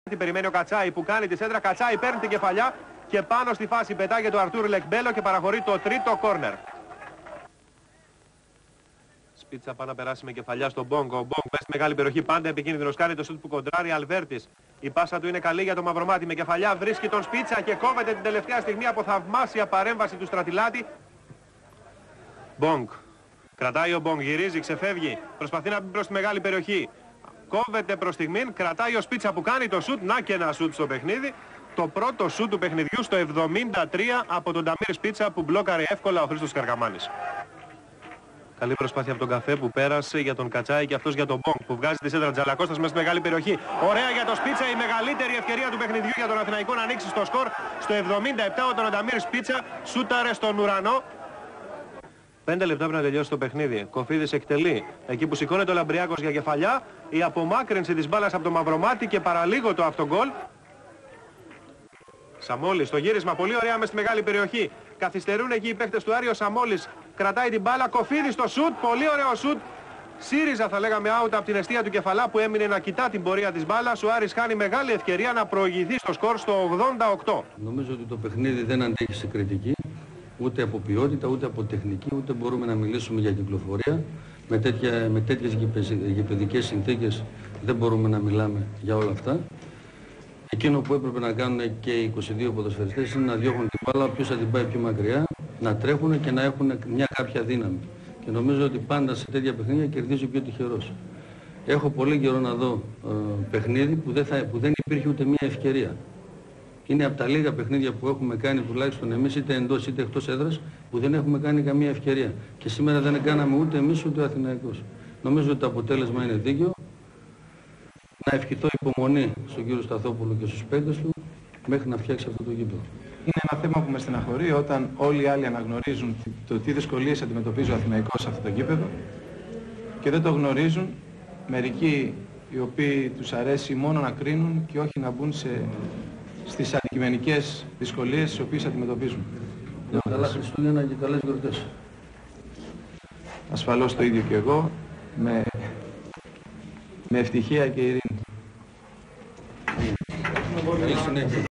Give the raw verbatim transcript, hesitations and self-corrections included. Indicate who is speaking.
Speaker 1: Περιμένει ο Κατσάη που κάνει τη σέντρα. Κατσάη παίρνει την κεφαλιά και πάνω στη φάση πετάγεται ο Αρτούρ Λεκμπέλο και παραχωρεί το τρίτο κόρνερ. Σπίτσα πάει να περάσει με κεφαλιά στον Μπόγκ. Ο Μπόγκ μέσα στη μεγάλη περιοχή, πάντα επικίνδυνος, κάνει το σουτ που κοντράρει. Αλβέρτης. Η πάσα του είναι καλή για τον Μαυρομάτι. Με κεφαλιά βρίσκει τον Σπίτσα και κόβεται την τελευταία στιγμή από θαυμάσια παρέμβαση του Στρατιλάτη. Μπόγκ. Κρατάει ο Μπόγκ, γυρίζει, ξεφεύγει. Προσπαθεί να μπει προς τη μεγάλη περιοχή. Κόβεται προς στιγμήν, κρατάει ο Σπίτσα που κάνει το σουτ. Να και ένα σουτ στο παιχνίδι. Το πρώτο σουτ του παιχνιδιού στο εβδομήντα τρία από τον Ταμίρ Σπίτσα που μπλόκαρε εύκολα ο Χρήστος Καρκαμάνης. Καλή προσπάθεια από τον Καφέ που πέρασε για τον Κατσάη και αυτός για τον Μπόγκ που βγάζει τη σέντρα. Τζαλακώστας μέσα στη μεγάλη περιοχή. Ωραία για τον Σπίτσα, η μεγαλύτερη ευκαιρία του παιχνιδιού για τον Αθηναϊκό να ανοίξει στο σκορ. Στο εβδομήντα επτά ο τον Ταμίρ Σπίτσα σούταρε στον ουρανό. Πέντε λεπτά πριν να τελειώσει το παιχνίδι. Κοφίδης εκτελεί. Εκεί που σηκώνεται ο Λαμπριάκος για κεφαλιά. Η απομάκρυνση της μπάλας από το Μαυρομάτι και παραλίγο το αυτογκόλ. Σαμόλης στο γύρισμα, πολύ ωραία μες στη μεγάλη περιοχή. Καθυστερούν εκεί οι παίκτες του Άρη. Ο Σαμόλης κρατάει την μπάλα. Κοφίδης στο σουτ, πολύ ωραίο σουτ. ΣΥΡΙΖΑ θα λέγαμε out από την εστία του κεφαλά που έμεινε να κοιτά την πορεία της μπάλας. Ο Άρης χάνει μεγάλη ευκαιρία να προηγηθεί στο σκορ στο ογδόντα οκτώ.
Speaker 2: Νομίζω ότι το παιχνίδι δεν αντέχει σε κριτική. Ούτε από ποιότητα, ούτε από τεχνική, ούτε μπορούμε να μιλήσουμε για κυκλοφορία. Με, τέτοια, με τέτοιες γηπεδικές συνθήκες δεν μπορούμε να μιλάμε για όλα αυτά. Εκείνο που έπρεπε να κάνουν και οι είκοσι δύο ποδοσφαιριστές είναι να διώχνουν την μπάλα, ποιος θα την πάει πιο μακριά, να τρέχουν και να έχουν μια κάποια δύναμη. Και νομίζω ότι πάντα σε τέτοια παιχνίδια κερδίζει ο πιο τυχερός. Έχω πολύ καιρό να δω ε, παιχνίδι που δεν, θα, που δεν υπήρχε ούτε μια ευκαιρία. Είναι από τα λίγα παιχνίδια που έχουμε κάνει τουλάχιστον εμείς είτε εντός είτε εκτός έδρας που δεν έχουμε κάνει καμία ευκαιρία. Και σήμερα δεν κάναμε ούτε εμείς ούτε ο Αθηναϊκός. Νομίζω ότι το αποτέλεσμα είναι δίκαιο. Να ευχηθώ υπομονή στον κύριο Σταθόπουλο και στους παίκτες του μέχρι να φτιάξει αυτό το γήπεδο.
Speaker 3: Είναι ένα θέμα που με στεναχωρεί όταν όλοι οι άλλοι αναγνωρίζουν το τι δυσκολίες αντιμετωπίζει ο Αθηναϊκός σε αυτό το γήπεδο και δεν το γνωρίζουν μερικοί οι οποίοι τους αρέσει μόνο να κρίνουν και όχι να μπουν σε, στις αντικειμενικές δυσκολίες τις οποίες αντιμετωπίζουν.
Speaker 2: Καλά Χριστούγεννα και καλές γιορτές.
Speaker 3: Ασφαλώς το ίδιο και εγώ, με, με ευτυχία και ειρήνη.